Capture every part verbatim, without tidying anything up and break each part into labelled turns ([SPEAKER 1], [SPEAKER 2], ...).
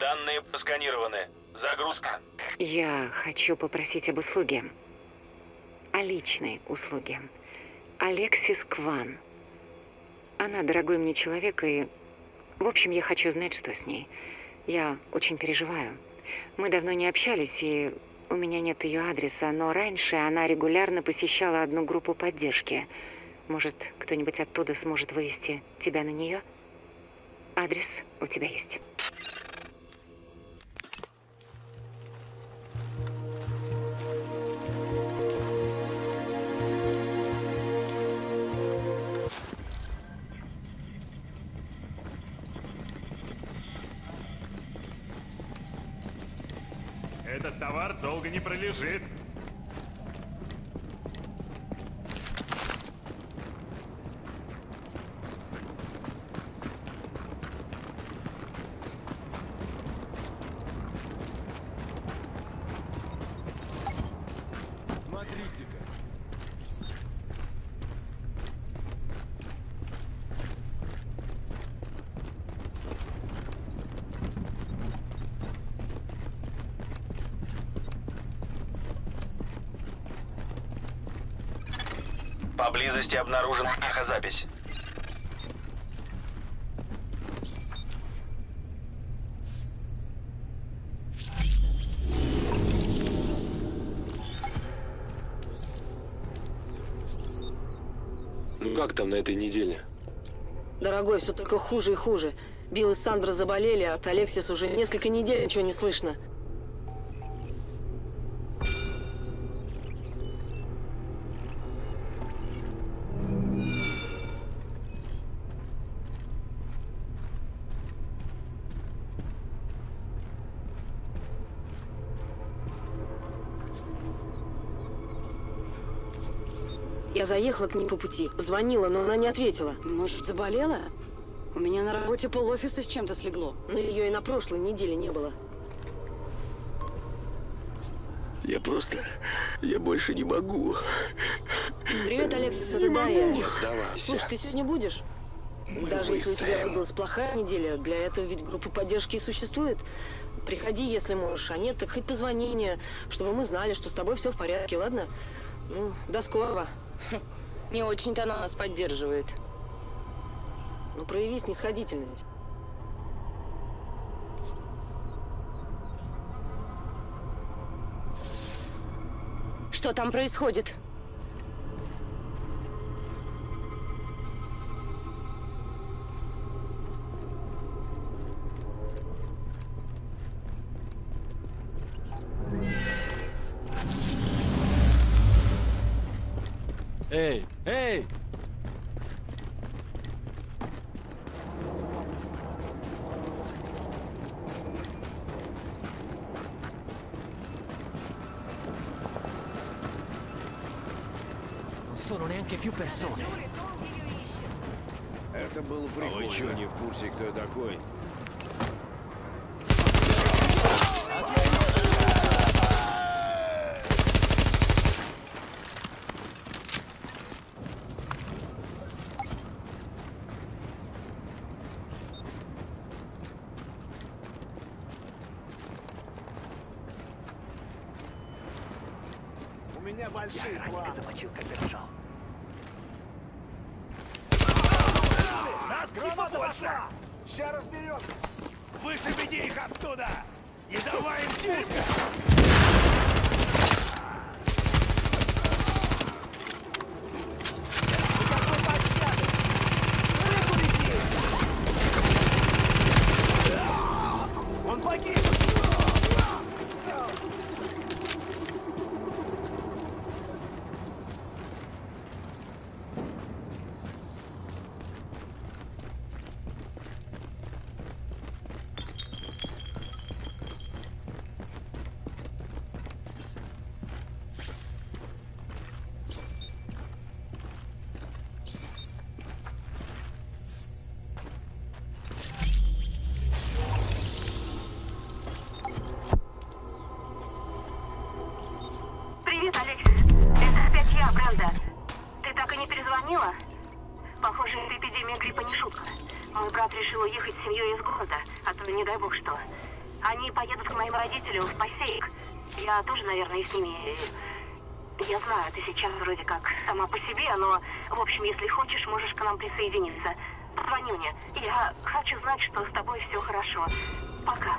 [SPEAKER 1] Данные просканированы. Загрузка.
[SPEAKER 2] Я хочу попросить об услуге. О личной услуге. Алексис Кван. Она дорогой мне человек, и... В общем, я хочу знать, что с ней. Я очень переживаю. Мы давно не общались, и у меня нет ее адреса, но раньше она регулярно посещала одну группу поддержки. Может, кто-нибудь оттуда сможет вывести тебя на нее? Адрес у тебя есть.
[SPEAKER 3] Этот товар долго не пролежит.
[SPEAKER 4] Смотрите-ка.
[SPEAKER 1] Поблизости обнаружена эхозапись.
[SPEAKER 4] Ну как там на этой неделе?
[SPEAKER 5] Дорогой, все только хуже и хуже. Билл и Сандра заболели, а от Алексис уже несколько недель ничего не слышно. Я заехала к ней по пути, звонила, но она не ответила.
[SPEAKER 6] Может, заболела? У меня на работе пол-офиса с чем-то слегло.
[SPEAKER 5] Но ее и на прошлой неделе не было.
[SPEAKER 4] Я просто... Я больше не могу.
[SPEAKER 5] Привет, Алексис, это Дая.
[SPEAKER 4] Не сдавайся.
[SPEAKER 5] Слушай, ты сегодня будешь?
[SPEAKER 4] Мы
[SPEAKER 5] Даже если у тебя
[SPEAKER 4] выстоим.
[SPEAKER 5] выдалась плохая неделя, для этого ведь группа поддержки и существует. Приходи, если можешь, а нет, так хоть позвони мне, чтобы мы знали, что с тобой все в порядке, ладно? Ну, до скорого.
[SPEAKER 6] Не очень-то она нас поддерживает.
[SPEAKER 5] Ну, прояви снисходительность.
[SPEAKER 6] Что там происходит?
[SPEAKER 4] Эй, эй!
[SPEAKER 7] Non sono neanche più persone.
[SPEAKER 8] Это было прикольно. А вы что, не в курсе, кто такой? У меня большие планы.
[SPEAKER 7] Замочил, когда бежал.
[SPEAKER 8] Граната пошла! Сейчас разберемся! Высвободи их оттуда! Не давай им тиска! Он погиб!
[SPEAKER 9] Привет, Алексис. Это опять я, Бренда. Ты так и не перезвонила? Похоже, эта эпидемия гриппа не шутка. Мой брат решил уехать с семьей из города, а то не дай бог что. Они поедут к моим родителям в Пассейк. Я тоже, наверное, с ними... Я знаю, ты сейчас вроде как сама по себе, но, в общем, если хочешь, можешь к нам присоединиться. Позвони мне. Я хочу знать, что с тобой все хорошо. Пока.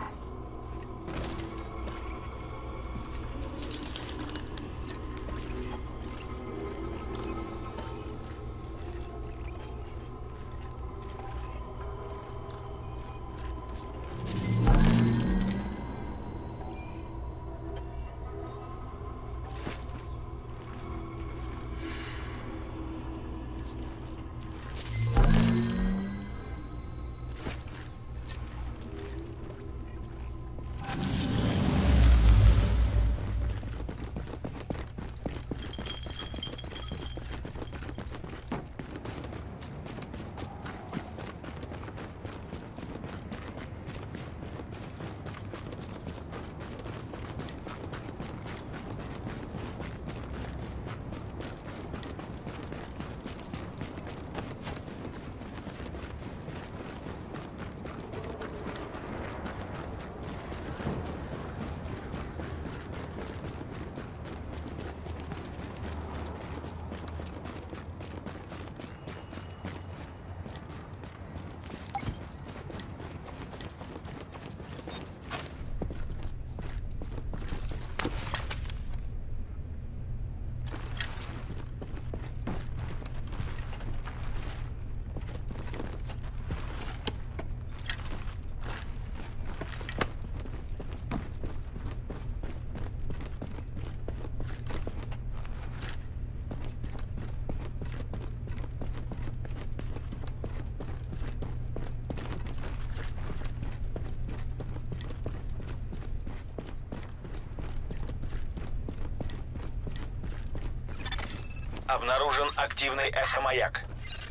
[SPEAKER 1] Обнаружен активный эхомаяк.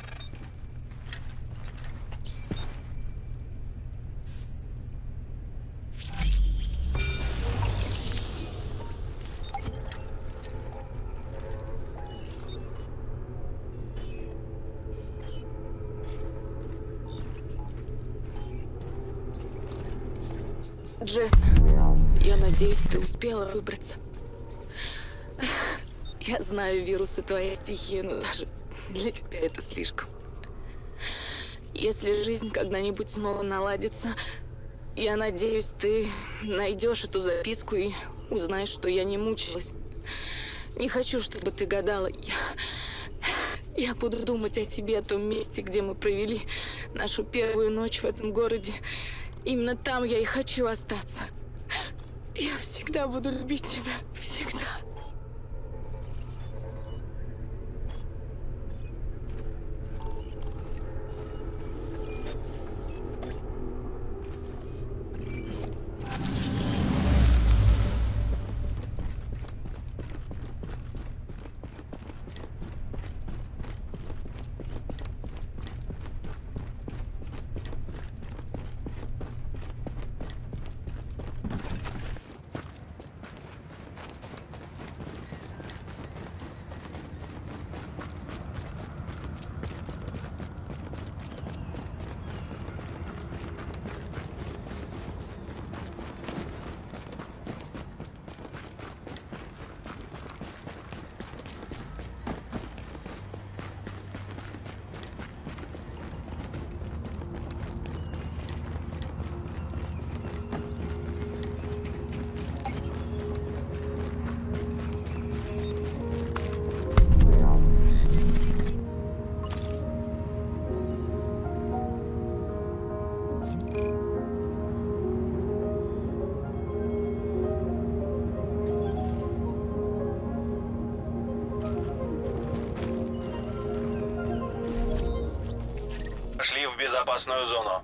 [SPEAKER 5] Джесс, я надеюсь, ты успела выбраться. Я знаю, вирусы твоя стихия, но даже для тебя это слишком. Если жизнь когда-нибудь снова наладится, я надеюсь, ты найдешь эту записку и узнаешь, что я не мучилась. Не хочу, чтобы ты гадала. Я, я буду думать о тебе, о том месте, где мы провели нашу первую ночь в этом городе. Именно там я и хочу остаться. Я всегда буду любить тебя. Всегда.
[SPEAKER 1] Шли в безопасную зону.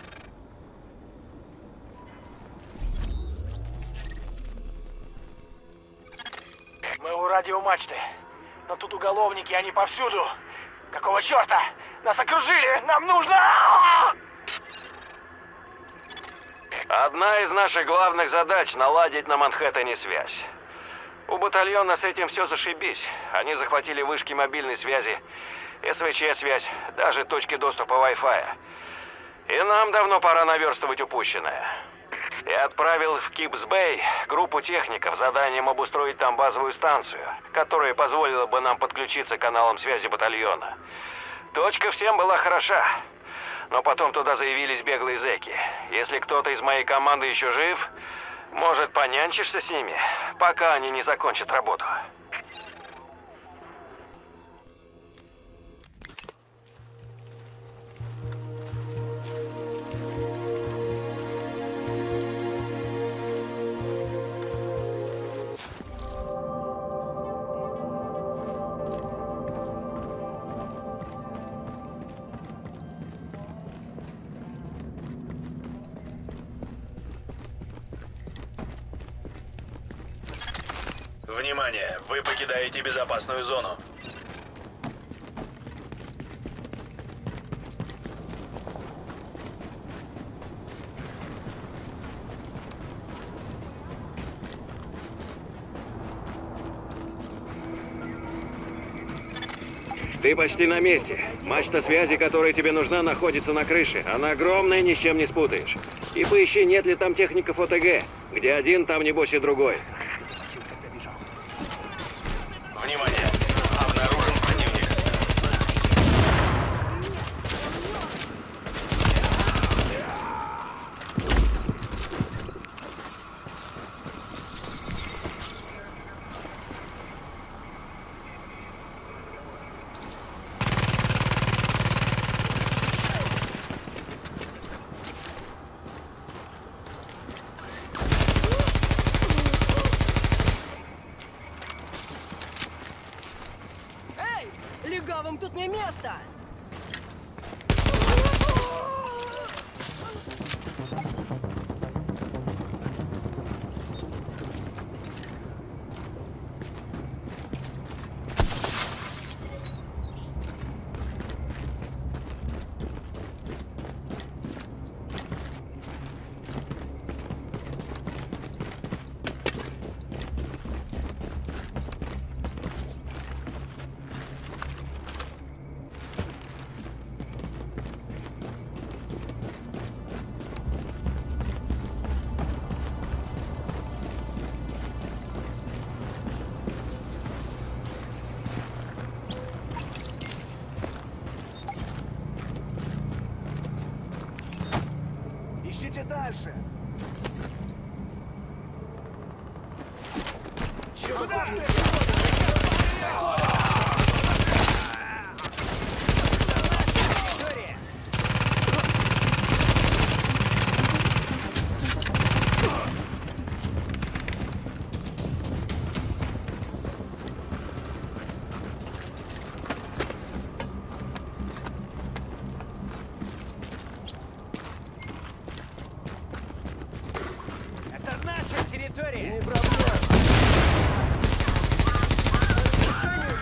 [SPEAKER 8] Мы у радиомачты. Но тут уголовники, они повсюду. Какого черта? Нас окружили! Нам нужно...
[SPEAKER 10] Одна из наших главных задач — наладить на Манхэттене связь. У батальона с этим все зашибись. Они захватили вышки мобильной связи, эс вэ че-связь, даже точки доступа Wi-Fi. И нам давно пора наверстывать упущенное. Я отправил в Кипс-Бэй группу техников с заданием обустроить там базовую станцию, которая позволила бы нам подключиться к каналам связи батальона. Точка всем была хороша, но потом туда заявились беглые зэки. Если кто-то из моей команды еще жив, может, понянчишься с ними, пока они не закончат работу.
[SPEAKER 1] Внимание! Вы покидаете безопасную зону.
[SPEAKER 10] Ты почти на месте. Мачта связи, которая тебе нужна, находится на крыше. Она огромная, ни с чем не спутаешь. И поищи, нет ли там техников О Т Г. Где один, там небось и другой.
[SPEAKER 1] Внимание! Обнаружен противник.
[SPEAKER 6] Легавым тут не место!
[SPEAKER 8] Ищите дальше. Куда ты? Это наша территория. Не проблема.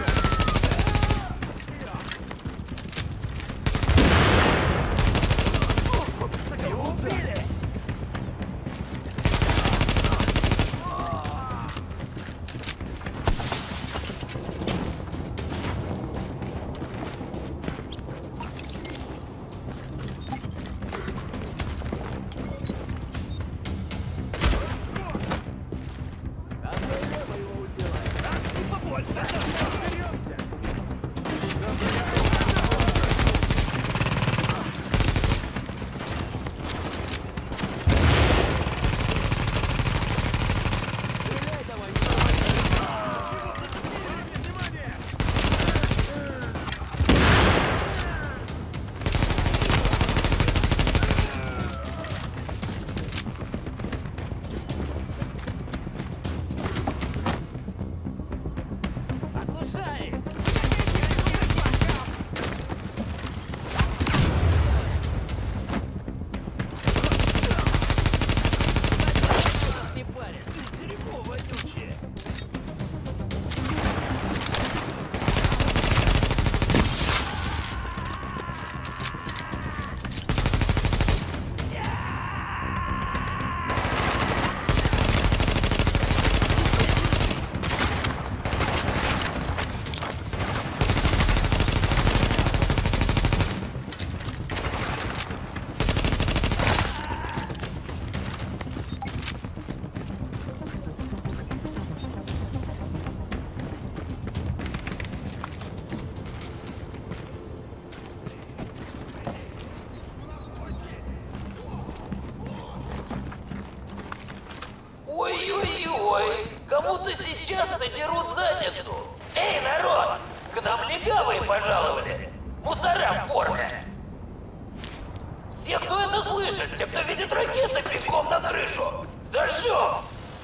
[SPEAKER 11] Ой-ой-ой, кому-то сейчас надерут задницу. Эй, народ, к нам легавые пожаловали. Мусора в форме. Все, кто это слышит, все, кто видит ракеты, бегом на крышу. Зажжем!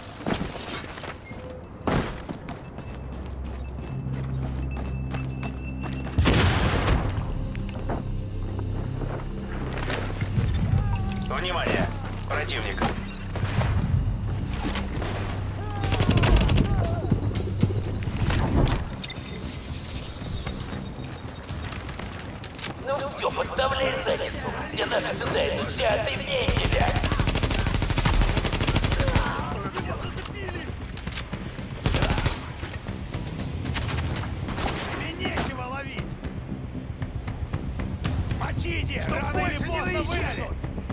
[SPEAKER 1] Внимание! Противник!
[SPEAKER 11] Ну все, подставляй задницу. Все наши сюда идут, чат, ты мне тебя.
[SPEAKER 3] И нечего ловить! Мочите! Чтоб рано или поздно вынесут!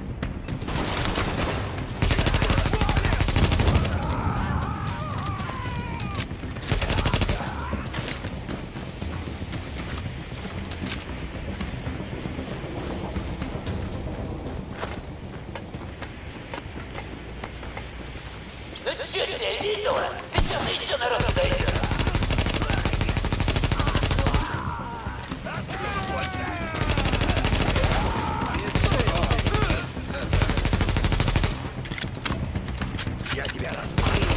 [SPEAKER 11] Ну чё, тебе весело? Сейчас еще народ дойдет.
[SPEAKER 3] Я тебя рассмотрю!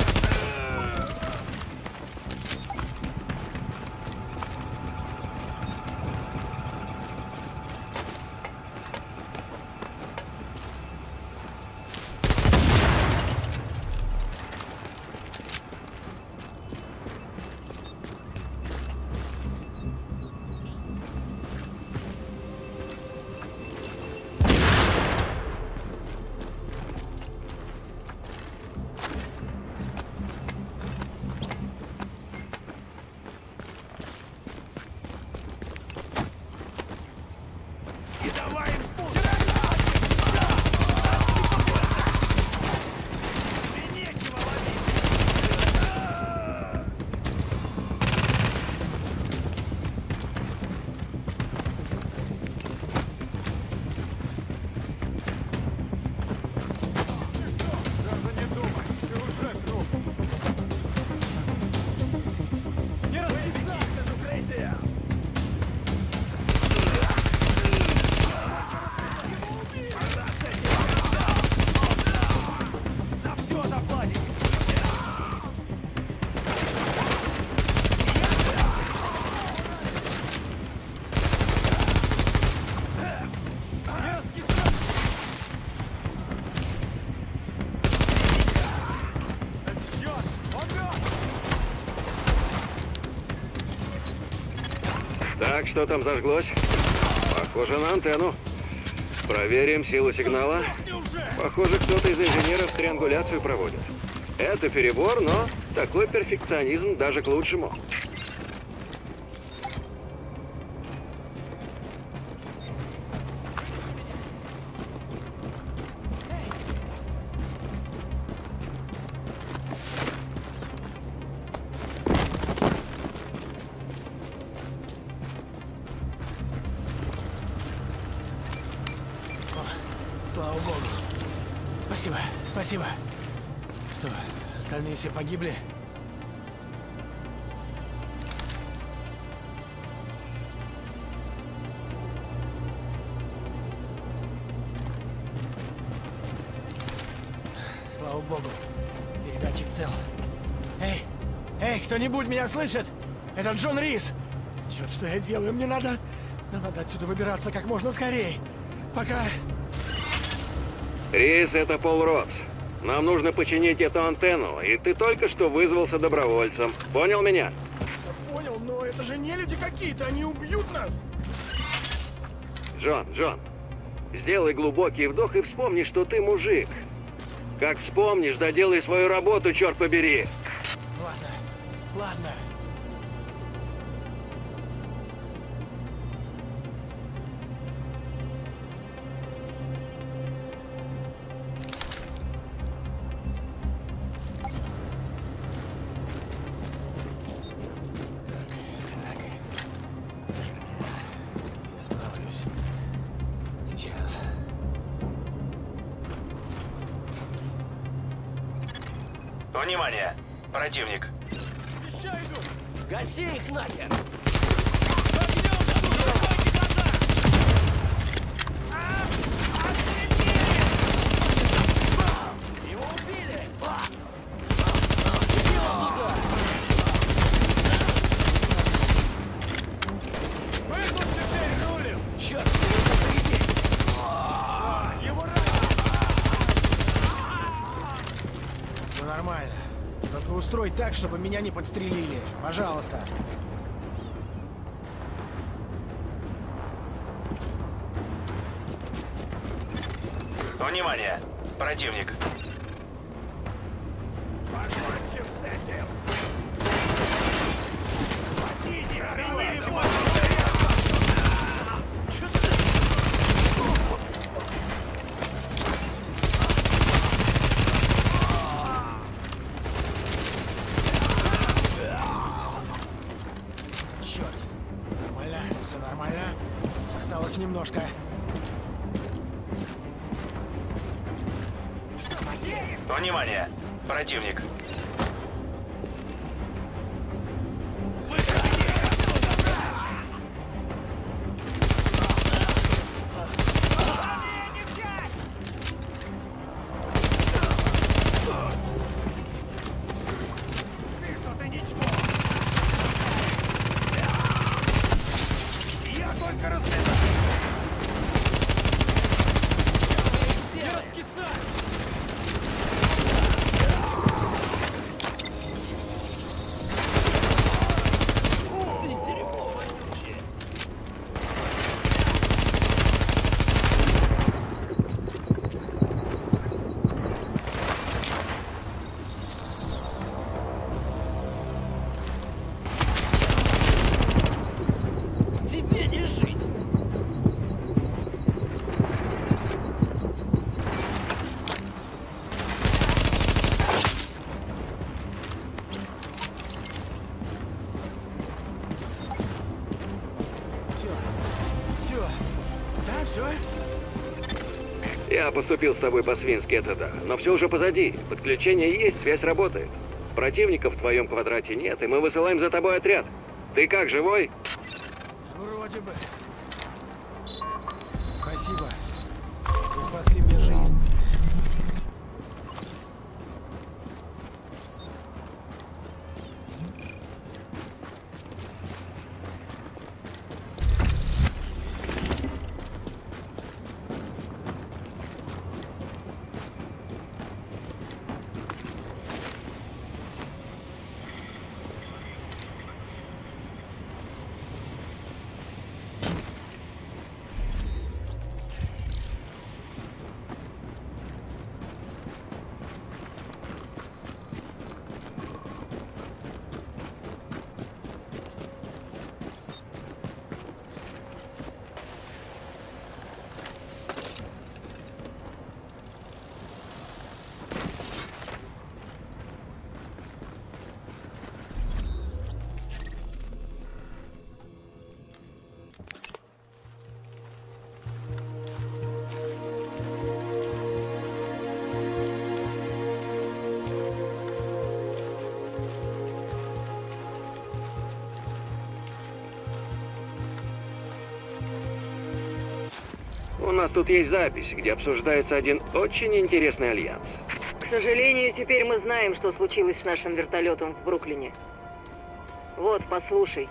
[SPEAKER 10] Так, что там зажглось? Похоже на антенну. Проверим силу сигнала. Похоже, кто-то из инженеров триангуляцию проводит. Это перебор, но такой перфекционизм даже к лучшему.
[SPEAKER 8] Слава богу. Спасибо, спасибо. Что, остальные все погибли? Слава богу. Передатчик цел. Эй, эй, кто-нибудь меня слышит? Это Джон Рис. Черт, что я делаю? Мне надо... Нам надо отсюда выбираться как можно скорее. Пока...
[SPEAKER 10] Рис, это Пол Ротс. Нам нужно починить эту антенну, и ты только что вызвался добровольцем. Понял меня?
[SPEAKER 8] Я понял, но это же не люди какие-то, они убьют нас.
[SPEAKER 10] Джон, Джон, сделай глубокий вдох и вспомни, что ты мужик. Как вспомнишь, доделай свою работу, черт побери.
[SPEAKER 8] Ладно, ладно.
[SPEAKER 1] Внимание! Противник!
[SPEAKER 3] Еще иду!
[SPEAKER 7] Гаси их нахер!
[SPEAKER 3] Его убили! Мы тут теперь рулим!
[SPEAKER 7] Черт, впереди!
[SPEAKER 3] Его ранили!
[SPEAKER 8] Все нормально. Только устрой так, чтобы меня не подстрелили. Пожалуйста.
[SPEAKER 1] Внимание! Противник!
[SPEAKER 3] Покончим с этим! Хватите! Ранили его!
[SPEAKER 8] Черт. Нормально, все нормально. Осталось немножко.
[SPEAKER 1] Внимание! Противник!
[SPEAKER 3] Я только рассказал! Не раскисай!
[SPEAKER 7] Тебе не жить!
[SPEAKER 8] Все. Все. Да, все.
[SPEAKER 10] Я поступил с тобой по-свински, это да. Но все уже позади. Подключение есть, связь работает. Противников в твоем квадрате нет, и мы высылаем за тобой отряд. Ты как, живой?
[SPEAKER 8] Вроде бы. Спасибо. Вы спасли мне жизнь.
[SPEAKER 10] У нас тут есть запись, где обсуждается один очень интересный альянс.
[SPEAKER 6] К сожалению, теперь мы знаем, что случилось с нашим вертолетом в Бруклине. Вот, послушай.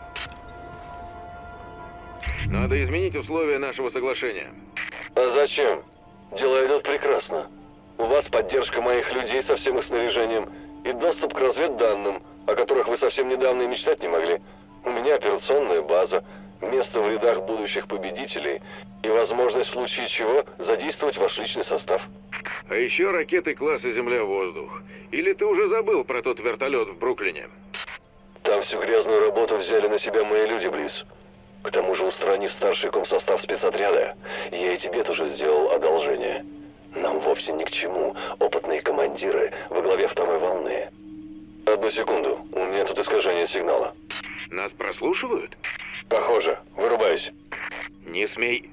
[SPEAKER 10] Надо изменить условия нашего соглашения.
[SPEAKER 12] А зачем? Дела идут прекрасно. У вас поддержка моих людей со всем их снаряжением и доступ к разведданным, о которых вы совсем недавно и мечтать не могли. У меня операционная база, место в рядах будущих победителей и возможность в случае чего задействовать ваш личный состав.
[SPEAKER 10] А еще ракеты класса Земля-воздух. Или ты уже забыл про тот вертолет в Бруклине?
[SPEAKER 12] Там всю грязную работу взяли на себя мои люди, Близ. К тому же, устранив старший комсостав спецотряда, я и тебе тоже сделал одолжение. Нам вовсе ни к чему опытные командиры во главе второй волны. Одну секунду, у меня тут искажение сигнала.
[SPEAKER 10] Нас прослушивают?
[SPEAKER 12] Похоже. Вырубаюсь.
[SPEAKER 10] Не смей.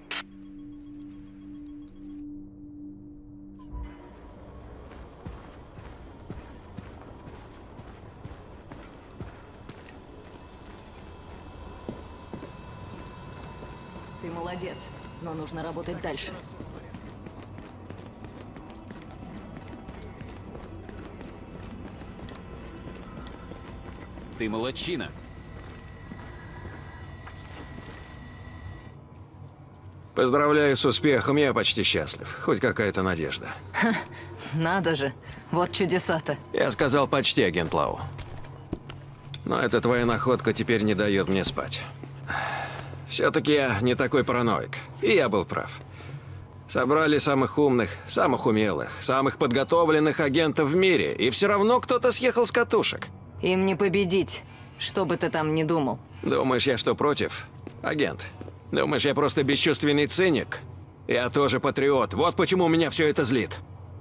[SPEAKER 13] молодец, но нужно работать дальше.
[SPEAKER 14] Ты молодчина.
[SPEAKER 15] Поздравляю с успехом, я почти счастлив. Хоть какая-то надежда.
[SPEAKER 13] Ха, надо же, вот чудеса-то.
[SPEAKER 15] Я сказал почти, агент Лау. Но эта твоя находка теперь не дает мне спать. Все-таки я не такой параноик. И я был прав. Собрали самых умных, самых умелых, самых подготовленных агентов в мире, и все равно кто-то съехал с катушек.
[SPEAKER 13] Им не победить, что бы ты там ни думал.
[SPEAKER 15] Думаешь, я что, против? Агент, думаешь, я просто бесчувственный циник? Я тоже патриот. Вот почему меня все это злит.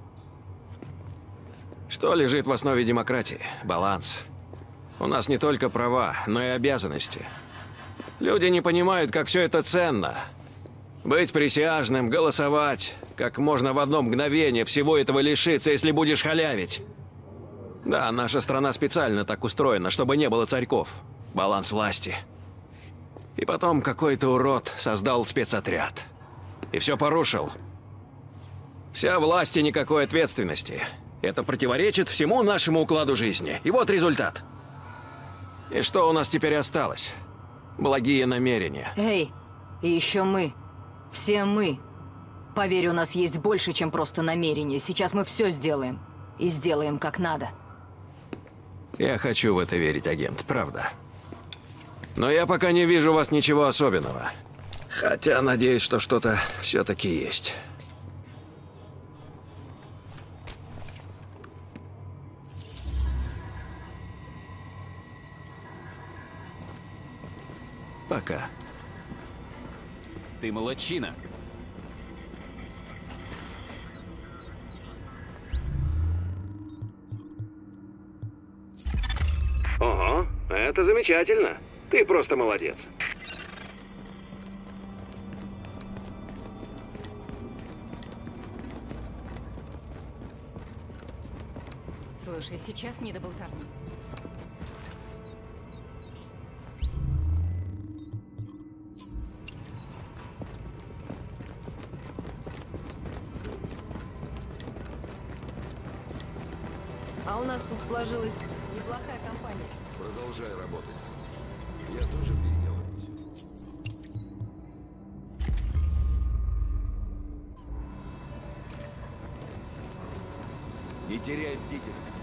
[SPEAKER 15] Что лежит в основе демократии? Баланс. У нас не только права, но и обязанности. Люди не понимают, как все это ценно. Быть присяжным, голосовать. Как можно в одно мгновение всего этого лишиться, если будешь халявить. Да, наша страна специально так устроена, чтобы не было царьков. Баланс власти. И потом какой-то урод создал спецотряд. И все порушил. Вся власть и никакой ответственности. Это противоречит всему нашему укладу жизни. И вот результат. И что у нас теперь осталось? Благие намерения.
[SPEAKER 13] Эй, и еще мы. Все мы. Поверь, у нас есть больше, чем просто намерение. Сейчас мы все сделаем. И сделаем как надо.
[SPEAKER 15] Я хочу в это верить, агент, правда. Но я пока не вижу у вас ничего особенного. Хотя надеюсь, что что-то все-таки есть. Пока.
[SPEAKER 14] Ты молодчина.
[SPEAKER 15] Ого, это замечательно. Ты просто молодец.
[SPEAKER 13] Слушай, сейчас не до болтовни.
[SPEAKER 16] А у нас тут сложилась неплохая компания.
[SPEAKER 4] Продолжай работать. Я тоже без дела. Не теряй бдительность.